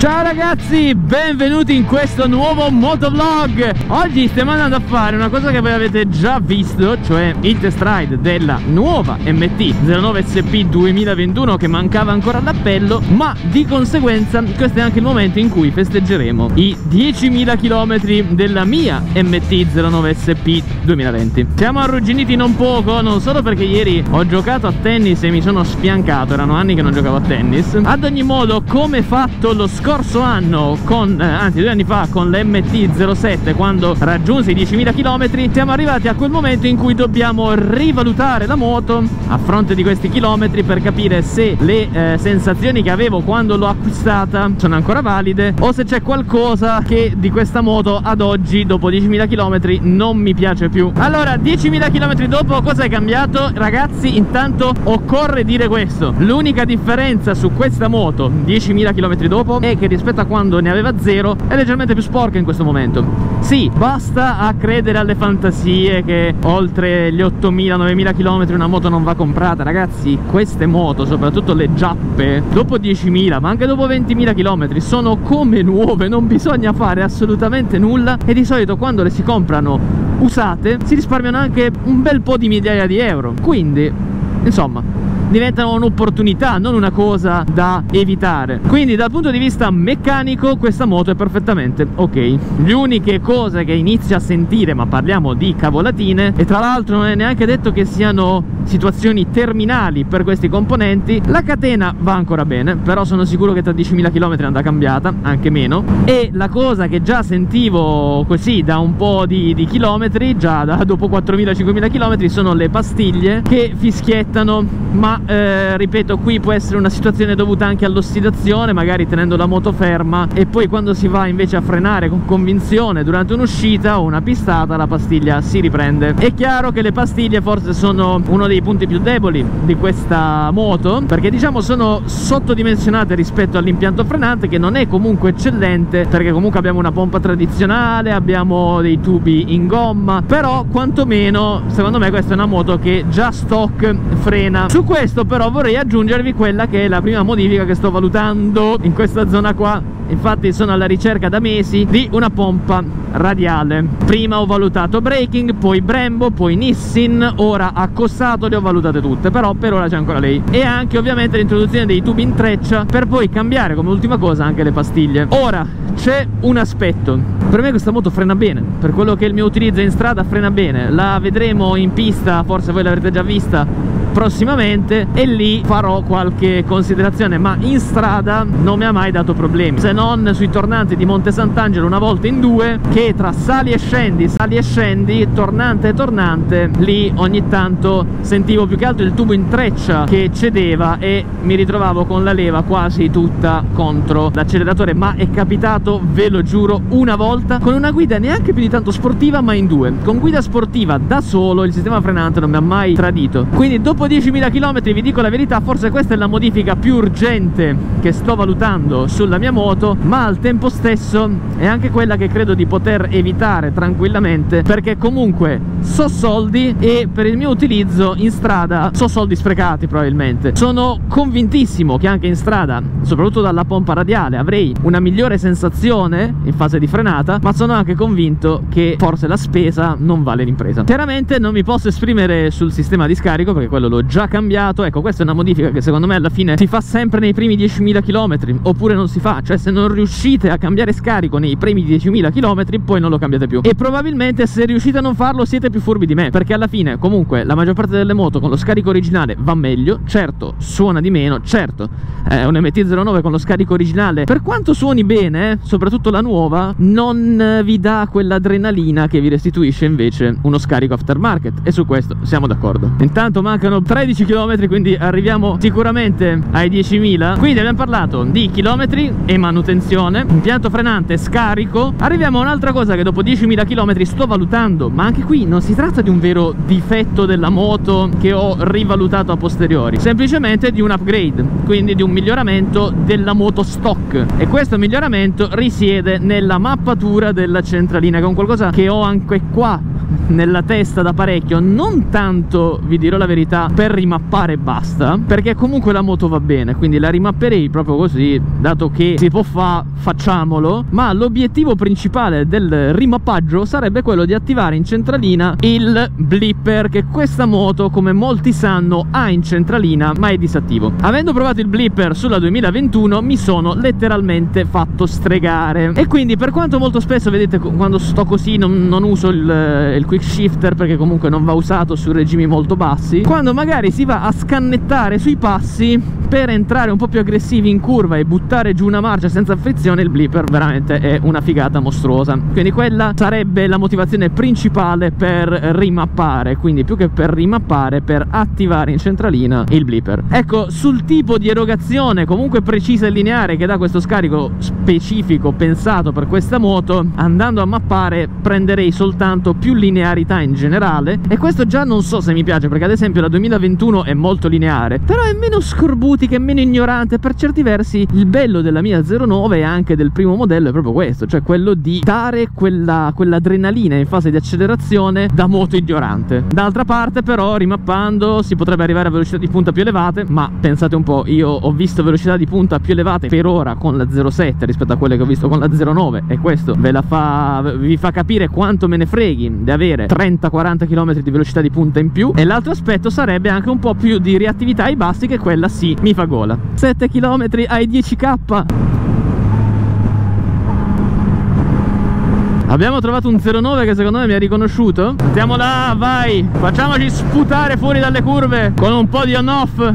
Ciao ragazzi, benvenuti in questo nuovo motovlog. Oggi stiamo andando a fare una cosa che voi avete già visto, cioè il test ride della nuova MT-09 SP 2021 che mancava ancora all'appello, ma di conseguenza questo è anche il momento in cui festeggeremo i 10.000 km della mia MT-09 SP 2020. Siamo arrugginiti non poco, non solo perché ieri ho giocato a tennis e mi sono sfiancato, erano anni che non giocavo a tennis. Ad ogni modo, come fatto lo scorso anno con, anzi 2 anni fa con l'MT-07, quando raggiunsi i 10.000 km, siamo arrivati a quel momento in cui dobbiamo rivalutare la moto a fronte di questi chilometri per capire se le sensazioni che avevo quando l'ho acquistata sono ancora valide o se c'è qualcosa che di questa moto ad oggi, dopo 10.000 km, non mi piace più. Allora, 10.000 km dopo cosa è cambiato? Ragazzi, intanto occorre dire questo: l'unica differenza su questa moto 10.000 km dopo è che rispetto a quando ne aveva 0 è leggermente più sporca in questo momento. Sì, basta a credere alle fantasie che oltre gli 8.000-9.000 km una moto non va comprata. Ragazzi, queste moto, soprattutto le giappe, dopo 10.000 ma anche dopo 20.000 km sono come nuove, non bisogna fare assolutamente nulla, e di solito quando le si comprano usate si risparmiano anche un bel po' di migliaia di euro. Quindi, insomma, diventano un'opportunità, non una cosa da evitare. Quindi dal punto di vista meccanico questa moto è perfettamente ok. Le uniche cose che inizio a sentire, ma parliamo di cavolatine, e tra l'altro non è neanche detto che siano situazioni terminali per questi componenti. La catena va ancora bene, però sono sicuro che tra 10.000 km andrà cambiata, anche meno. E la cosa che già sentivo così da un po' di chilometri, già da dopo 4.000-5.000 km, sono le pastiglie che fischiettano. Ma ripeto, qui può essere una situazione dovuta anche all'ossidazione, magari tenendo la moto ferma, e poi quando si va invece a frenare con convinzione durante un'uscita o una pistata, la pastiglia si riprende. È chiaro che le pastiglie forse sono uno dei punti più deboli di questa moto, perché diciamo sono sottodimensionate rispetto all'impianto frenante, che non è comunque eccellente, perché comunque abbiamo una pompa tradizionale, abbiamo dei tubi in gomma, però quantomeno secondo me questa è una moto che già stock frena. Su questo però vorrei aggiungervi quella che è la prima modifica che sto valutando in questa zona qua. Infatti sono alla ricerca da mesi di una pompa radiale. Prima ho valutato Breaking, poi Brembo, poi Nissin, ora a Cossato le ho valutate tutte, però per ora c'è ancora lei. E anche ovviamente l'introduzione dei tubi in treccia, per poi cambiare come ultima cosa anche le pastiglie. Ora c'è un aspetto: per me questa moto frena bene, per quello che è il mio utilizzo in strada frena bene. La vedremo in pista, forse voi l'avrete già vista prossimamente, e lì farò qualche considerazione, ma in strada non mi ha mai dato problemi, se non sui tornanti di Monte Sant'Angelo una volta in due, che tra sali e scendi, tornante e tornante, lì ogni tanto sentivo più che altro il tubo in treccia che cedeva e mi ritrovavo con la leva quasi tutta contro l'acceleratore. Ma è capitato, ve lo giuro, una volta con una guida neanche più di tanto sportiva, ma in due. Con guida sportiva da solo il sistema frenante non mi ha mai tradito. Quindi dopo 10.000 km, vi dico la verità, forse questa è la modifica più urgente che sto valutando sulla mia moto, ma al tempo stesso è anche quella che credo di poter evitare tranquillamente, perché comunque so soldi, e per il mio utilizzo in strada so soldi sprecati probabilmente. Sono convintissimo che anche in strada, soprattutto dalla pompa radiale, avrei una migliore sensazione in fase di frenata, ma sono anche convinto che forse la spesa non vale l'impresa. Chiaramente non mi posso esprimere sul sistema di scarico, perché quello l'ho già cambiato. Ecco, questa è una modifica che secondo me alla fine si fa sempre nei primi 10.000 km, oppure non si fa. Cioè, se non riuscite a cambiare scarico nei primi 10.000 km, poi non lo cambiate più. E probabilmente se riuscite a non farlo siete più furbi di me, perché alla fine comunque la maggior parte delle moto con lo scarico originale va meglio. Certo, suona di meno, certo, un MT-09 con lo scarico originale, per quanto suoni bene, soprattutto la nuova, non vi dà quell'adrenalina che vi restituisce invece uno scarico aftermarket, e su questo siamo d'accordo. Intanto mancano 13 km, quindi arriviamo sicuramente ai 10.000. Quindi abbiamo parlato di chilometri e manutenzione, impianto frenante, scarico. Arriviamo a un'altra cosa che dopo 10.000 km sto valutando, ma anche qui non si tratta di un vero difetto della moto che ho rivalutato a posteriori, semplicemente di un upgrade, quindi di un miglioramento della moto stock. E questo miglioramento risiede nella mappatura della centralina, che è un qualcosa che ho anche qua nella testa da parecchio, non tanto, vi dirò la verità, per rimappare e basta, perché comunque la moto va bene, quindi la rimapperei proprio così, dato che si può fare, facciamolo. Ma l'obiettivo principale del rimappaggio sarebbe quello di attivare in centralina il blipper, che questa moto, come molti sanno, ha in centralina ma è disattivo. Avendo provato il blipper sulla 2021 mi sono letteralmente fatto stregare, e quindi per quanto molto spesso, vedete, quando sto così non uso il quick shifter, perché comunque non va usato su regimi molto bassi, quando magari si va a scannettare sui passi per entrare un po' più aggressivi in curva e buttare giù una marcia senza frizione, il blipper veramente è una figata mostruosa. Quindi quella sarebbe la motivazione principale per rimappare, quindi più che per rimappare, per attivare in centralina il blipper. Ecco, sul tipo di erogazione comunque precisa e lineare che dà questo scarico specifico pensato per questa moto, andando a mappare prenderei soltanto più linearità in generale, e questo già non so se mi piace, perché ad esempio la 2021 è molto lineare, però è meno scorbutica, è meno ignorante. Per certi versi il bello della mia 09 e anche del primo modello è proprio questo, cioè quello di dare quell'adrenalina in fase di accelerazione da moto ignorante. D'altra parte però, rimappando, si potrebbe arrivare a velocità di punta più elevate, ma pensate un po', io ho visto velocità di punta più elevate per ora con la 07 rispetto a quelle che ho visto con la 09, e questo vi fa capire quanto me ne freghi di avere 30-40 km di velocità di punta in più. E l'altro aspetto sarebbe anche un po' più di reattività ai bassi, che quella sì mi fa gola. 7 km ai 10k. Abbiamo trovato un 09 che secondo me mi ha riconosciuto. Andiamo là, vai, facciamoci sputare fuori dalle curve con un po' di on-off.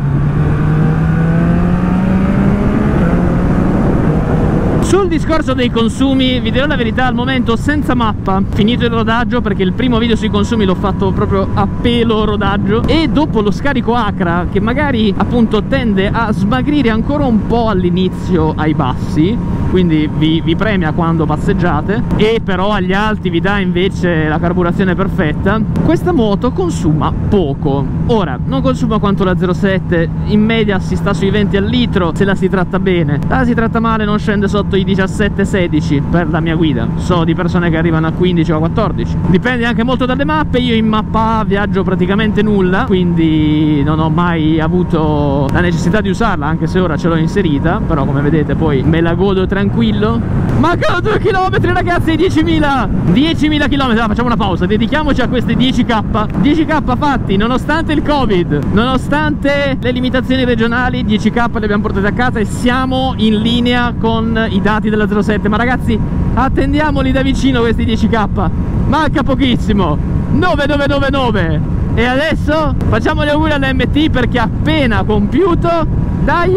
Sul discorso dei consumi, vi dirò la verità, al momento senza mappa, finito il rodaggio, perché il primo video sui consumi l'ho fatto proprio a pelo rodaggio, e dopo lo scarico Acra, che magari appunto tende a smagrire ancora un po' all'inizio ai bassi, quindi vi premia quando passeggiate, e però agli alti vi dà invece la carburazione perfetta. Questa moto consuma poco. Ora, non consuma quanto la 07, in media si sta sui 20 al litro se la si tratta bene. Se la si tratta male non scende sotto i 17-16 per la mia guida. So di persone che arrivano a 15 o a 14. Dipende anche molto dalle mappe. Io in mappa A viaggio praticamente nulla, quindi non ho mai avuto la necessità di usarla, anche se ora ce l'ho inserita, però come vedete poi me la godo tranquillo. Mancano 2 km ragazzi, 10.000 km. Facciamo una pausa, dedichiamoci a questi 10k fatti nonostante il Covid, nonostante le limitazioni regionali. 10k li abbiamo portati a casa e siamo in linea con i dati della 07. Ma ragazzi, attendiamoli da vicino questi 10k, manca pochissimo. 9. E adesso facciamo gli auguri all'MT, perché appena compiuto, dai.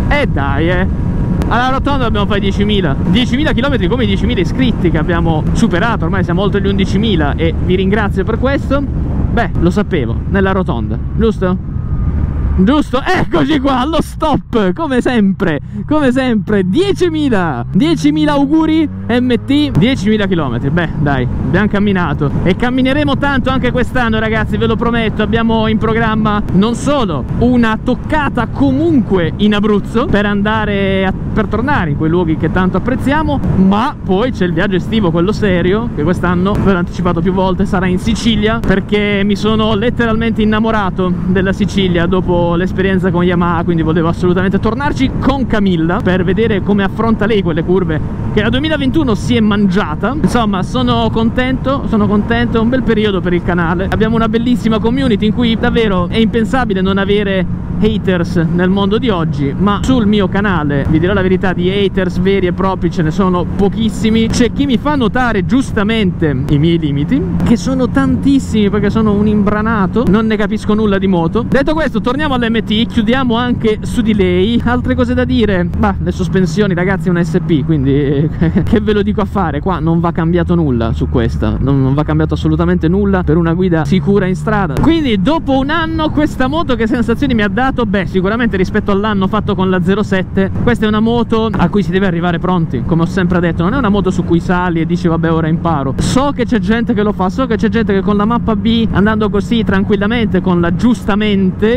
Alla rotonda dobbiamo fare 10.000 km come i 10.000 iscritti che abbiamo superato. Ormai siamo oltre gli 11.000 e vi ringrazio per questo. Beh, lo sapevo, nella rotonda, giusto? Giusto, eccoci qua allo stop, come sempre 10.000 auguri MT, 10.000 km. Beh dai, abbiamo camminato e cammineremo tanto anche quest'anno ragazzi, ve lo prometto. Abbiamo in programma non solo una toccata comunque in Abruzzo per tornare in quei luoghi che tanto apprezziamo, ma poi c'è il viaggio estivo, quello serio, che quest'anno, ve l'ho anticipato più volte, sarà in Sicilia, perché mi sono letteralmente innamorato della Sicilia dopo l'esperienza con Yamaha, quindi volevo assolutamente tornarci con Camilla per vedere come affronta lei quelle curve che la 2021 si è mangiata. Insomma, sono contento, è un bel periodo per il canale. Abbiamo una bellissima community in cui davvero è impensabile non avere haters nel mondo di oggi, ma sul mio canale, vi dirò la verità, di haters veri e propri ce ne sono pochissimi. C'è chi mi fa notare giustamente i miei limiti, che sono tantissimi perché sono un imbranato, non ne capisco nulla di moto. Detto questo, torniamo all'MT, chiudiamo anche su di lei. Altre cose da dire? Bah, le sospensioni ragazzi, è un SP, quindi che ve lo dico a fare? Qua non va cambiato nulla su questa, non va cambiato assolutamente nulla per una guida sicura in strada. Quindi dopo un anno questa moto che sensazioni mi ha dato? Beh, sicuramente rispetto all'anno fatto con la 07, questa è una moto a cui si deve arrivare pronti, come ho sempre detto. Non è una moto su cui sali e dici vabbè ora imparo. So che c'è gente che lo fa, so che c'è gente che con la mappa B, andando così tranquillamente, con la giustamente, c'è da dire,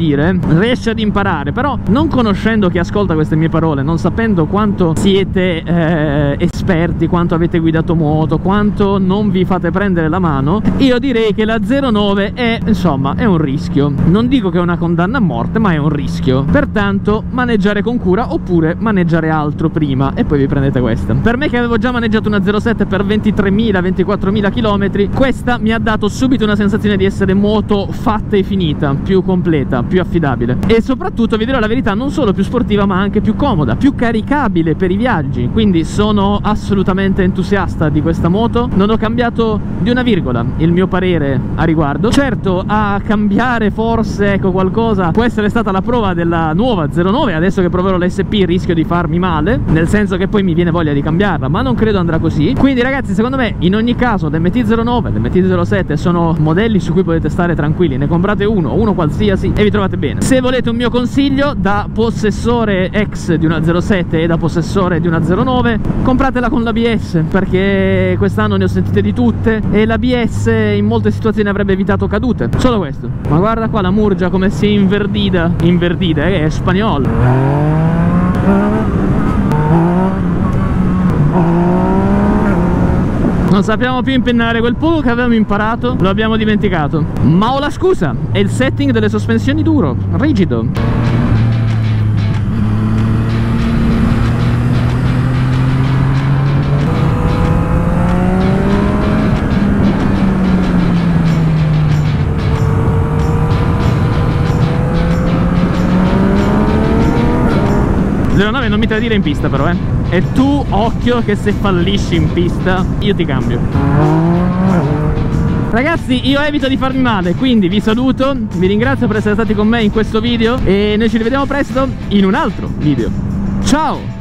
dire, riesce ad imparare. Però non conoscendo chi ascolta queste mie parole, non sapendo quanto siete esperti, quanto avete guidato moto, quanto non vi fate prendere la mano, io direi che la 09 è, insomma, è un rischio. Non dico che è una condanna a morte, ma è un rischio. Pertanto maneggiare con cura, oppure maneggiare altro prima e poi vi prendete questa. Per me, che avevo già maneggiato una 07 per 23.000-24.000 km, questa mi ha dato subito una sensazione di essere moto fatta e finita, più completa, più affidabile e soprattutto, vi dirò la verità, non solo più sportiva ma anche più comoda, più caricabile per i viaggi. Quindi sono assolutamente entusiasta di questa moto. Non ho cambiato di una virgola il mio parere a riguardo. Certo, a cambiare forse, ecco, qualcosa può essere stata la prova della nuova 09. Adesso che proverò l'SP rischio di farmi male, nel senso che poi mi viene voglia di cambiarla, ma non credo andrà così. Quindi ragazzi, secondo me in ogni caso l'MT-09 e l'MT-07 sono modelli su cui potete stare tranquilli. Ne comprate uno qualsiasi e vi trovate bene. Se volete un mio consiglio da possessore ex di una 07 e da possessore di una 09, compratela con l'ABS, perché quest'anno ne ho sentite di tutte e l'ABS in molte situazioni avrebbe evitato cadute. Solo questo. Ma guarda qua la Murgia come si è inverdita, è spagnolo. Non sappiamo più impennare, quel poco che avevamo imparato lo abbiamo dimenticato. Ma ho la scusa, è il setting delle sospensioni duro, rigido. Non mi tradire in pista però, e tu occhio che se fallisci in pista io ti cambio. Ragazzi, io evito di farmi male, quindi vi saluto, vi ringrazio per essere stati con me in questo video e noi ci rivediamo presto in un altro video. Ciao!